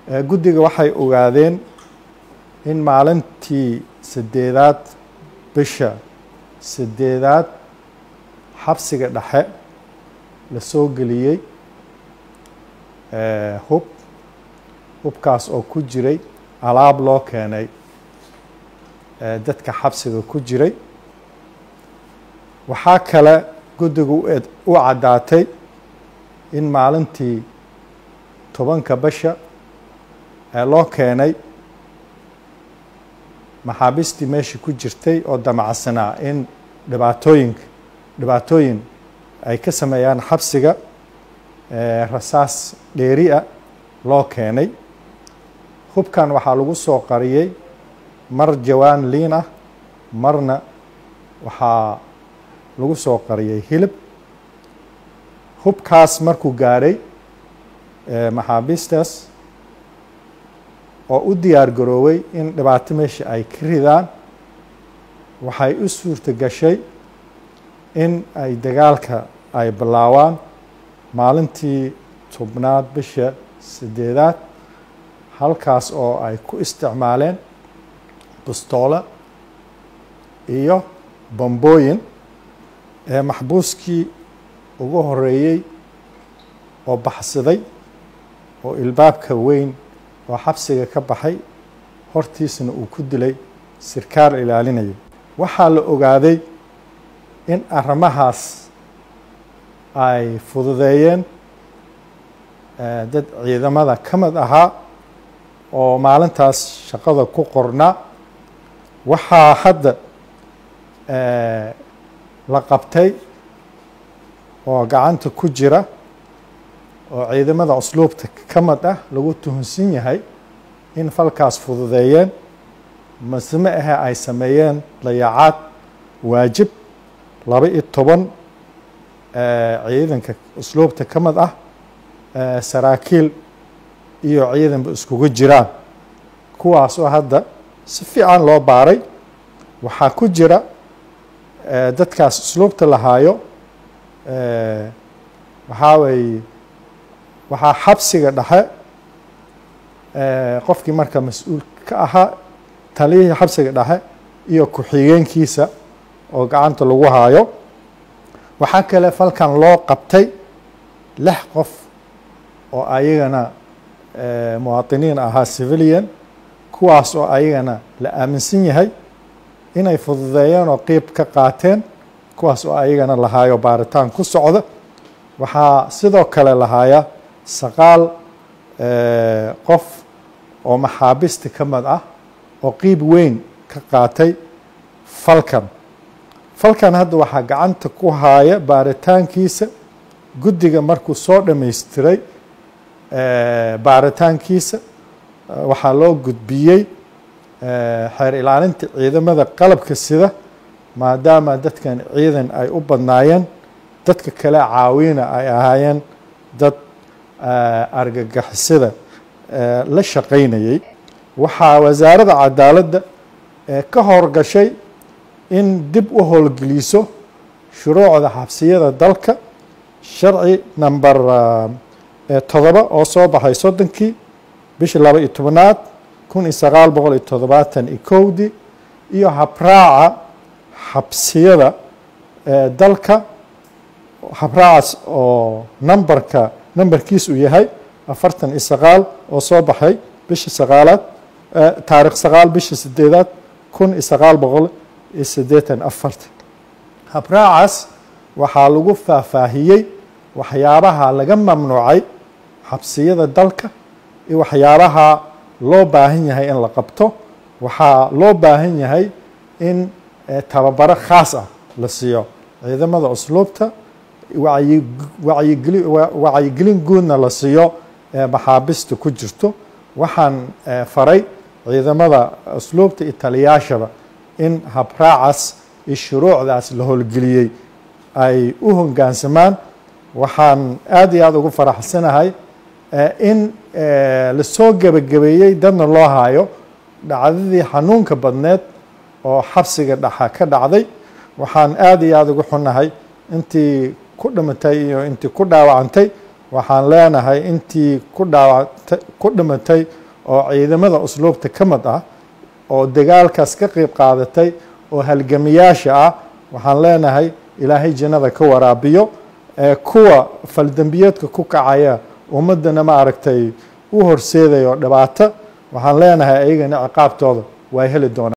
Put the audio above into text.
guddiga waxay ogaadeen in maalintii 8aad bisha 8aad xabsiga dhexe la soo geliyey hubkaas oo ku jiray alaab loo keenay dadka xabsiga ku jiray. waxaa kale guddigu u caddaatay in maalintii 10 bisha loo keenay maxaabiistii meeshii ku jirtay oo damacsanaa in dhibaatooyin ay ka sameeyaan xabsiga rasaas dheeri ah loo keenay. hubkan waxaa lagu soo qariyey mar jawaan liin ah, marna waxaa lagu soo qariyey hilib. hubkaas markuu gaadhay maxaabiistaas oo u diyaar garooway in dhibaato meesha ay ka ridaan, waxay u suurto gashay in ay dagaalka ay bilaawaan maalintii 10aad bisha 8aad, halkaas oo ay ku isticmaaleen bustoolo iyo bambooyin. maxbuuskii ugu horeeyey oo baxsaday oo ilbaabka weyn oo xabsiga ka baxay hortiisana uu ku dilay sirkaal ilaalinaya. waxaa la ogaaday in arrimahaas ay fududeeyeen dad ciidamada ka mid ahaa oo maalintaas shaqada ku qornaa. waxaa hadda la qabtay oo gacanta ku jira oo ciidamada usluubta ka mid ah lagu tuhunsan yahay in falkaas fududeeyeen, masme ahe ay sameeyeen dayacaad waajib. 12 ciidanka usluubta ka mid ah, saraakiil iyo ciidanba iskugu jiraan, kuwaas oo hadda si fiican loo baaray. waxaa ku jira dadkaas usluubta lahaayo waxaa weeye waxaa xabsiga dhexe qofkii marka mas-uul ka ahaa taliyihii xabsiga dhexe iyo ku-xigeenkiisa oo gacanta lagu haayo. waxaa kale falkan loo qabtay 6 qof oo ayagana muwaadiniin ahaa civilian, kuwaas oo ayagana la aaminsan yahay inay fududeeyeen oo qeyb ka qaateen, kuwaas oo ayagana lahaayo baaritaan ku socda. waxaa sidoo kale lahaaya 9 qof oo maxaabiista ka mid ah oo qeyb weyn ka qaatay falkan hadda waxaa gacanta ku haaya baaritaankiisa guddiga. markuu soo dhammaystiray baaritaankiisa waxaa loo gudbiyey xeer ilaalinta ciidamada qalabka sida, maadaama dadkan ciidan ay u badnaayeen, dadka kale caawina ay ahaayeen dad argagixisada la shaqaynayay. waxaa wasaaradda cadaaladda ka howlgashay in dib u howlgeliso shuruucda xabsiyada dalka. sharci number 7 oo soo baxay 30kii bishii 12aad 1971 iyo habraaca xabsiyada dalka. habraacaas oo nambarkiisu yahay 49 oo soo baxay bishii 9aad taariikh 9 bishii 8aad 1984. habraacaas waxaa lagu faahfaahiyey waxyaabaha laga mamnuucay xabsiyada dalka iyo waxyaabaha loo baahan yahay in la qabto. waxaa loo baahan yahay in tababaro khaas ah la siiyo ciidamada usluubta, wacyigelin guudna la siiyo maxaabiista ku jirto. waxaan faray ciidamada usluubta iyo taliyaashaba in habraacaas iyo shuruucdaas la howlgeliyey ay u hoggaansamaan. waxaan aad iyo aad ugu faraxsanahay in lasoo gebagabeeyey dadna loo haayo dhacdadii xanuunka badneed oo xabsiga dhexa ka dhacday. waxaan aad iyo aad ugu xunnahay intii ku dhimatay iyo intii ku dhaawacantay. waxaan leenahay intii ku dhimatay oo ciidamada usluubta ka mid ah oo dagaalkaas ka qayb qaadatay oo halgamiyaasha ah waxaan leenahay ilaahay jannada ka waraabiyo kuwa faldambiyeedka ku kacaya ummadana ma aragtay u horseedayo dhibaato waxaan leenahay ayagana ciqaabtooda way heli doonaan